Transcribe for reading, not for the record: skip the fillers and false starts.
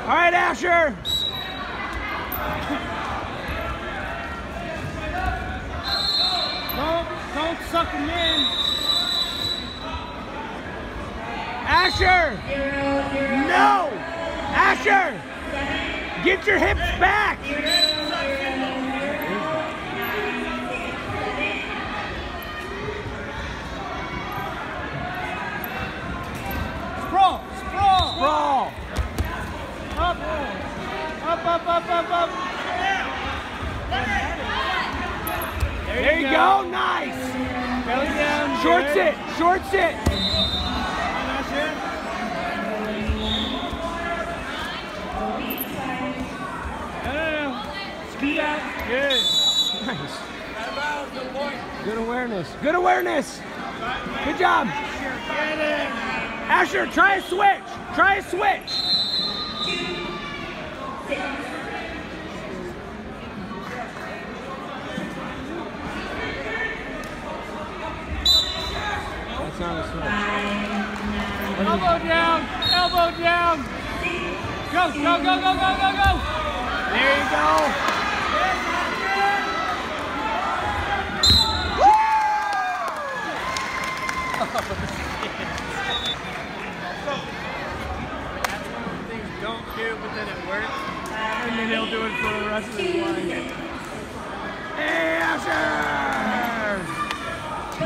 All right, Asher. Don't suck him in. Asher! No! Asher! Get your hips back! Sprawl! Sprawl! Sprawl! Up! Up, up, up, up, up! There you go! Nice! Belly down. Short sit! Short sit! Scoot out. Good. Nice. Good awareness. Good awareness. Good job. Asher, try a switch. Try a switch. That's not a switch. Elbow down. Elbow down. Go, go, go, go, go, go, go. There you go. That's one of the things don't do, but then it works. And then he'll do it for the rest of his life. Hey, Asher!